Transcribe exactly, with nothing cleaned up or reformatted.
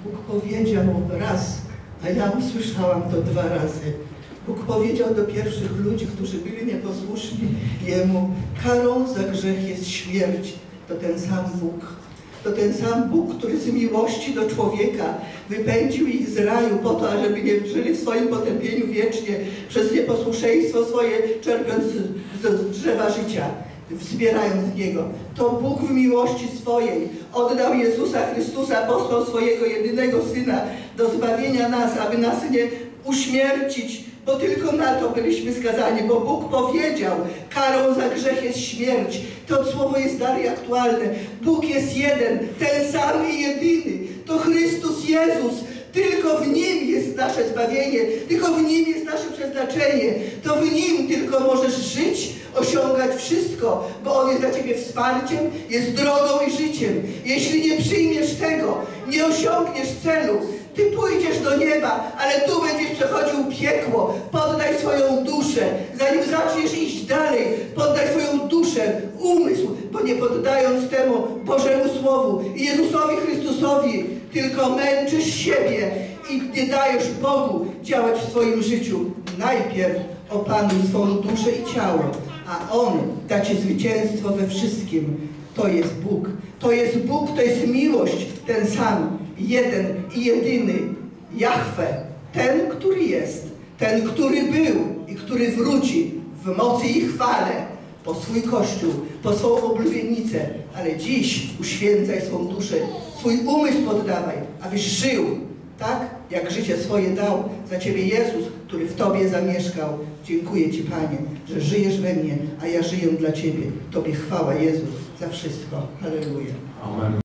Bóg powiedział raz, a ja usłyszałam to dwa razy. Bóg powiedział do pierwszych ludzi, którzy byli nieposłuszni Jemu, karą za grzech jest śmierć. To ten sam Bóg. To ten sam Bóg, który z miłości do człowieka wypędził ich z raju po to, ażeby nie żyli w swoim potępieniu wiecznie, przez nieposłuszeństwo swoje czerpiąc z drzewa życia, wzbierając z Niego. To Bóg w miłości swojej oddał Jezusa Chrystusa, posłał swojego jedynego Syna do zbawienia nas, aby nas nie uśmiercić, bo tylko na to byliśmy skazani, bo Bóg powiedział, karą za grzech jest śmierć. To słowo jest dalej aktualne. Bóg jest jeden, ten sam i jedyny. To Chrystus Jezus. Tylko w Nim jest nasze zbawienie, tylko w Nim jest nasze przeznaczenie. To w Nim tylko możesz żyć, osiągać wszystko, bo On jest dla Ciebie wsparciem, jest drogą i życiem. Jeśli nie przyjmiesz tego, nie osiągniesz celu, Ty pójdziesz do nieba, ale tu będziesz przechodził piekło. Poddaj swoją duszę, zanim zaczniesz iść dalej, poddaj swoją duszę, umysł, bo nie poddając temu Bożemu Słowu i Jezusowi Chrystusowi, tylko męczysz siebie i nie dajesz Bogu działać w swoim życiu. Najpierw opanuj swoją duszę i ciało, a On da Ci zwycięstwo we wszystkim. To jest Bóg. To jest Bóg, to jest miłość, ten sam, jeden i jedyny, Jahwe, ten, który jest, ten, który był i który wróci w mocy i chwale po swój Kościół, po swoją oblubienicę, ale dziś uświęcaj swą duszę, swój umysł poddawaj, abyś żył tak, jak życie swoje dał za Ciebie Jezus, który w Tobie zamieszkał. Dziękuję Ci, Panie, że żyjesz we mnie, a ja żyję dla Ciebie. Tobie chwała, Jezus, za wszystko. Halleluja. Amen.